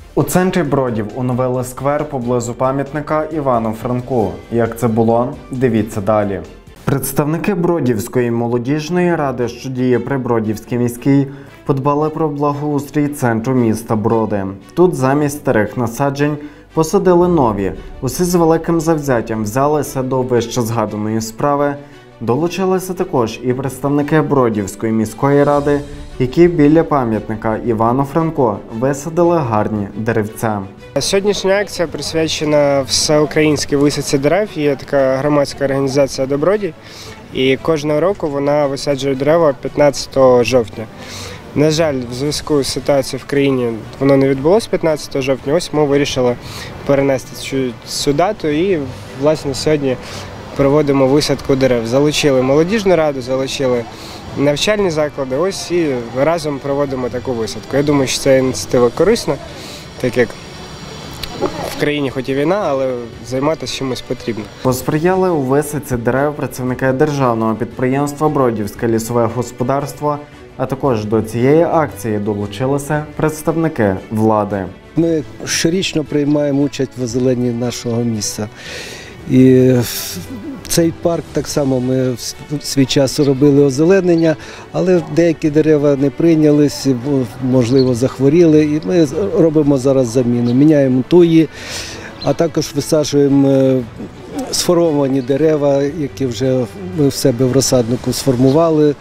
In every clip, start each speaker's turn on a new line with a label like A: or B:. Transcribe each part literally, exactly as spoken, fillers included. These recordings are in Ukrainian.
A: У центрі Бродів оновили сквер поблизу пам'ятника Івану Франку. Як це було? Дивіться далі. Представники Бродівської молодіжної ради, що діє при Бродівській міській, подбали про благоустрій центру міста Броди. Тут замість старих насаджень посадили нові. Усі з великим завзяттям взялися до вище згаданої справи. Долучилися також і представники Бродівської міської ради, які біля пам'ятника Івану Франку висадили гарні деревця.
B: Сьогоднішня акція присвячена всеукраїнській висадці дерев. Є така громадська організація «Добродій», і кожного року вона висаджує дерева п'ятнадцятого жовтня. На жаль, в зв'язку з ситуацією в країні воно не відбулося п'ятнадцятого жовтня, ось ми вирішили перенести цю, цю дату і, власне, сьогодні проводимо висадку дерев. Залучили молодіжну раду, залучили навчальні заклади, ось і разом проводимо таку висадку. Я думаю, що ця ініціатива корисна, так як в країні хоч і війна, але займатися чимось потрібно.
A: Посприяли у висадці дерев працівники державного підприємства «Бродівське лісове господарство», а також до цієї акції долучилися представники влади.
C: Ми щорічно приймаємо участь в озелененні нашого міста. І цей парк так само ми в свій час робили озеленення, але деякі дерева не прийнялись, можливо, захворіли. І ми робимо зараз заміну. Міняємо туї, а також висаджуємо сформовані дерева, які вже ми в себе в розсаднику сформували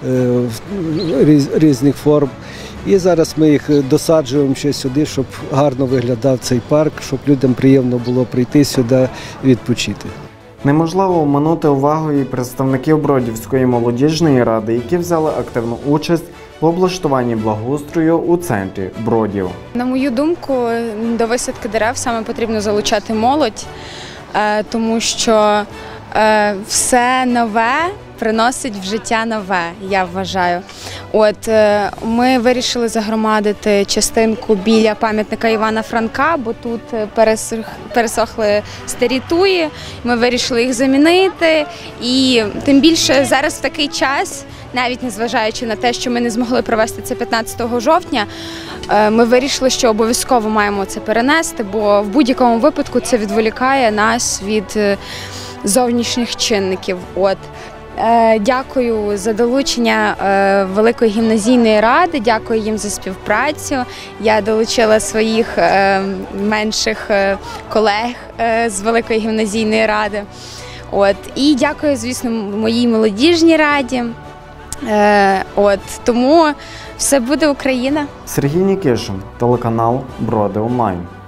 C: різних форм. І зараз ми їх досаджуємо ще сюди, щоб гарно виглядав цей парк, щоб людям приємно було прийти сюди і відпочити.
A: Неможливо оминути увагою представників Бродівської молодіжної ради, які взяли активну участь в облаштуванні благоустрою у центрі Бродів.
D: На мою думку, до висадки дерев саме потрібно залучати молодь, тому що все нове приносить в життя нове, я вважаю. От ми вирішили загромадити частинку біля пам'ятника Івана Франка, бо тут пересохли старі туї, ми вирішили їх замінити. І тим більше зараз в такий час, навіть незважаючи на те, що ми не змогли провести це п'ятнадцятого жовтня, ми вирішили, що обов'язково маємо це перенести, бо в будь-якому випадку це відволікає нас від зовнішніх чинників. От. Дякую за долучення Великої гімназійної ради, дякую їм за співпрацю. Я долучила своїх менших колег з Великої гімназійної ради. От. І дякую, звісно, моїй молодіжній раді. От. Тому все буде Україна.
A: Сергій Нікішин, телеканал Броди Онлайн.